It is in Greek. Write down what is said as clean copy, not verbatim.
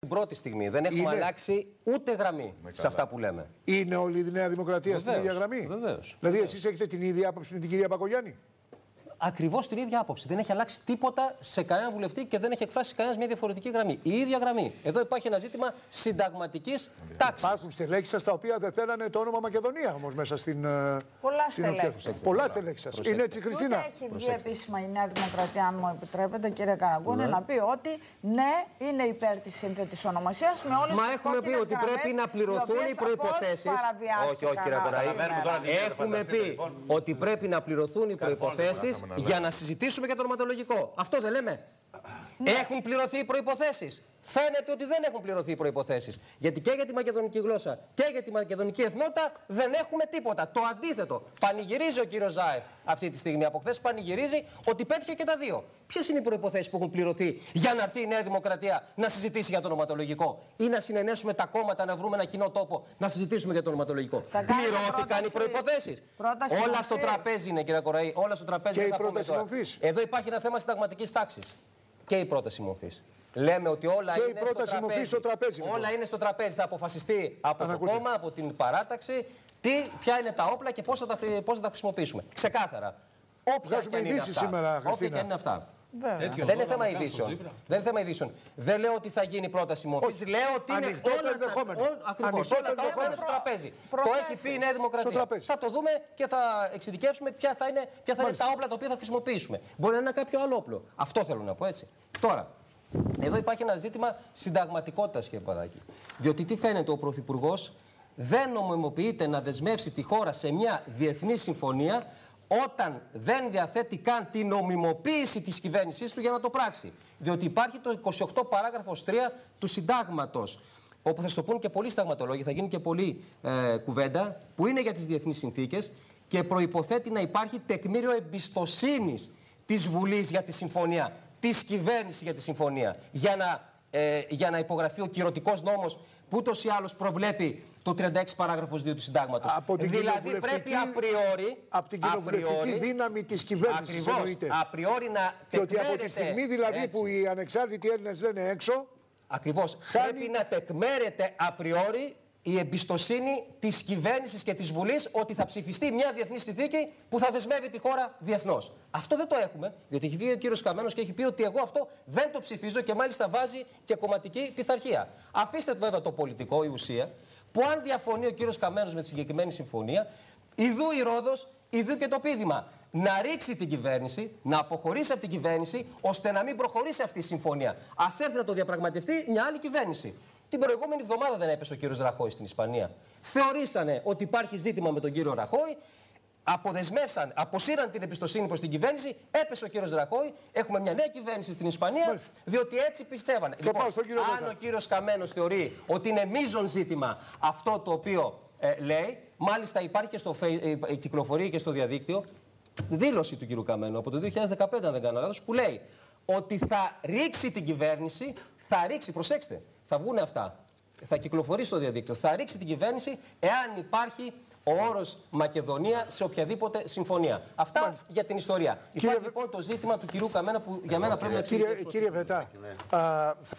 την πρώτη στιγμή. Δεν έχουμε αλλάξει ούτε γραμμή σε αυτά που λέμε. Είναι όλη η Νέα Δημοκρατία στην ίδια γραμμή? Βεβαίως. Δηλαδή, εσείς έχετε την ίδια άποψη με την κυρία Μπακογιάννη? Ακριβώς την ίδια άποψη. Δεν έχει αλλάξει τίποτα σε κανέναν βουλευτή και δεν έχει εκφράσει κανένα μια διαφορετική γραμμή. Η ίδια γραμμή. Εδώ υπάρχει ένα ζήτημα συνταγματικής τάξης. Υπάρχουν στελέχη σας τα οποία δεν θέλανε το όνομα Μακεδονία όμως μέσα στην. Πολλά στελέχη. Πολλά στελέχη σας. Είναι έτσι, Χριστίνα? Ούτε έχει βγει επίσημα η Νέα Δημοκρατία, αν μου επιτρέπετε, κύριε Καραγκούνη, να πει ότι ναι, είναι υπέρ της σύνθετης ονομασίας με όλες τις Μα έχουμε πει ότι πρέπει να πληρωθούν οι προϋποθέσεις. Όχι, όχι, κύριε Κοραή. Έχουμε πει ότι πρέπει να πληρωθούν οι προϋποθέσεις για να συζητήσουμε για το ονοματολογικό. Αυτό δεν λέμε? Ναι. Έχουν πληρωθεί οι προϋποθέσεις? Φαίνεται ότι δεν έχουν πληρωθεί οι προϋποθέσεις. Γιατί και για τη μακεδονική γλώσσα και για τη μακεδονική εθνότητα δεν έχουμε τίποτα. Το αντίθετο. Πανηγυρίζει ο κύριος Ζάεφ αυτή τη στιγμή. Από χθες πανηγυρίζει ότι πέτυχε και τα δύο. Ποιες είναι οι προϋποθέσεις που έχουν πληρωθεί για να έρθει η Νέα Δημοκρατία να συζητήσει για το ονοματολογικό ή να συνενέσουμε τα κόμματα να βρούμε ένα κοινό τόπο να συζητήσουμε για το ονοματολογικό? Πληρώθηκαν οι προϋποθέσεις? Όλα στο τραπέζι είναι, κύριε Κοραή. Όλα στο τραπέζι είναι. Εδώ υπάρχει ένα θέμα συνταγματικής τάξης. Και η πρόταση μομφής. Λέμε ότι όλα είναι στο τραπέζι. Όλα είναι στο τραπέζι. Θα αποφασιστεί από το κόμμα, από την παράταξη, ποια είναι τα όπλα και πώς θα τα χρησιμοποιήσουμε. Ξεκάθαρα. Όποια και αν είναι αυτά. Όποια και αν είναι αυτά. Δεν είναι θέμα ειδήσεων. Δεν είναι θέμα ειδήσεων. Δεν λέω ότι θα γίνει πρόταση μορφής. Λέω ότι είναι ακριβώς. Όλα τα όπλα είναι στο τραπέζι. Το έχει πει η Νέα Δημοκρατία. Θα το δούμε και θα εξειδικεύσουμε ποια θα είναι τα όπλα τα οποία θα χρησιμοποιήσουμε. Μπορεί να είναι κάποιο άλλο όπλο. Αυτό θέλω να πω, έτσι. Τώρα, εδώ υπάρχει ένα ζήτημα συνταγματικότητας, κύριε Παπαδάκη. Διότι τι φαίνεται, ο Πρωθυπουργός δεν νομιμοποιείται να δεσμεύσει τη χώρα σε μια διεθνή συμφωνία όταν δεν διαθέτει καν την νομιμοποίηση της κυβέρνησής του για να το πράξει. Διότι υπάρχει το 28 παράγραφος 3 του Συντάγματος, όπου θα σου το πούν και πολλοί συνταγματολόγοι, θα γίνει και πολλή κουβέντα, που είναι για τις διεθνείς συνθήκες και προϋποθέτει να υπάρχει τεκμήριο εμπιστοσύνης της Βουλής για τη συμφωνία, της κυβέρνησης για τη συμφωνία, για να υπογραφεί ο κυρωτικός νόμος που ούτως ή άλλως προβλέπει το 36 παράγραφος 2 του Συντάγματος. Δηλαδή πρέπει απριόρι. Από την κοινοβουλευτική δύναμη της κυβέρνησης εννοείται. Απριόρι να και ότι από τη στιγμή δηλαδή έτσι, που οι ανεξάρτητοι Έλληνες λένε έξω. Ακριβώς. Πρέπει να τεκμέρεται απριόρι η εμπιστοσύνη της κυβέρνησης και της Βουλής ότι θα ψηφιστεί μια διεθνή συνθήκη που θα δεσμεύει τη χώρα διεθνώς. Αυτό δεν το έχουμε, διότι έχει βγει ο κύριος Καμένος και έχει πει ότι εγώ αυτό δεν το ψηφίζω και μάλιστα βάζει και κομματική πειθαρχία. Αφήστε βέβαια το πολιτικό, η ουσία, που αν διαφωνεί ο κύριος Καμένος με τη συγκεκριμένη συμφωνία, ιδού η Ρόδος, ιδού και το πείδημα. Να ρίξει την κυβέρνηση, να αποχωρήσει από την κυβέρνηση, ώστε να μην προχωρήσει αυτή η συμφωνία. Ας έρθει να το διαπραγματευτεί μια άλλη κυβέρνηση. Την προηγούμενη εβδομάδα δεν έπεσε ο κύριος Ραχώη στην Ισπανία. Θεωρήσανε ότι υπάρχει ζήτημα με τον κύριο Ραχώη, αποσύραν την εμπιστοσύνη προς την κυβέρνηση, έπεσε ο κύριος Ραχώη, έχουμε μια νέα κυβέρνηση στην Ισπανία, διότι έτσι πιστεύανε. Λοιπόν, αν ο κύριος Καμένος θεωρεί ότι είναι μείζον ζήτημα αυτό το οποίο λέει, μάλιστα υπάρχει και κυκλοφορεί και στο διαδίκτυο δήλωση του κύριου Καμένου από το 2015, αν δεν κάνω λάθος, που λέει ότι θα ρίξει την κυβέρνηση, θα ρίξει, προσέξτε, θα βγουν αυτά, θα κυκλοφορεί στο διαδίκτυο, θα ρίξει την κυβέρνηση εάν υπάρχει ο όρος Μακεδονία σε οποιαδήποτε συμφωνία. Αυτά για την ιστορία. Υπάρχει λοιπόν το ζήτημα του κυρίου Καμένα που για μένα πρέπει να εξηγηθεί. Κύριε Βετά,